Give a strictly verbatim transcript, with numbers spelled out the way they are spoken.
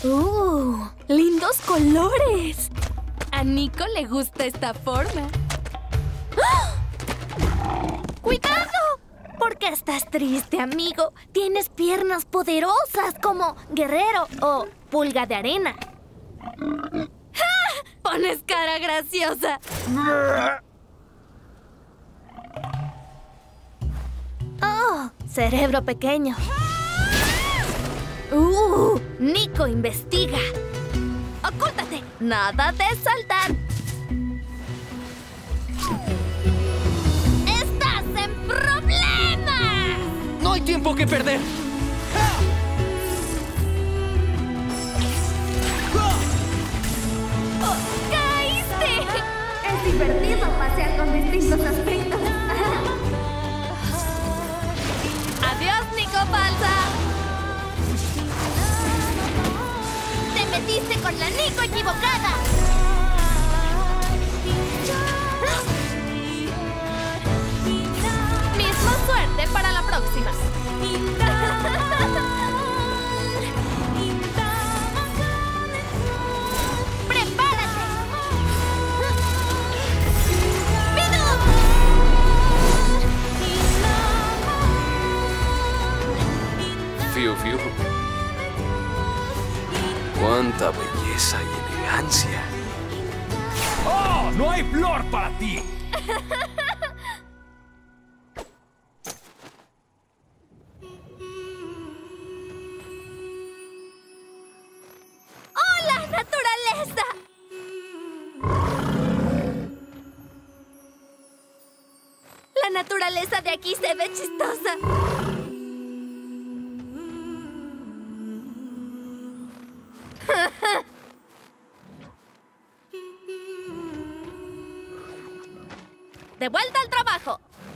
¡Uh! ¡Lindos colores! A Nico le gusta esta forma. ¡Ah! ¡Cuidado! ¿Por qué estás triste, amigo? Tienes piernas poderosas como guerrero o pulga de arena. ¡Ah! ¡Pones cara graciosa! ¡Oh! Cerebro pequeño. ¡Uh! Nico investiga. ¡Ocúltate! ¡Nada de saltar! ¡Estás en problemas! ¡No hay tiempo que perder! ¡Oh! ¡Caíste! Es divertido pasear con distintos aspectos. ¡Adiós, Nico Falsa! ¡Te metiste con la Nico equivocada! Misma suerte para la próxima. ¡Prepárate! ¡Vidú! Fiu, fiu. ¡Cuánta belleza y elegancia! ¡Oh! ¡No hay flor para ti! ¡Hola, naturaleza! La naturaleza de aquí se ve chistosa. De vuelta al trabajo.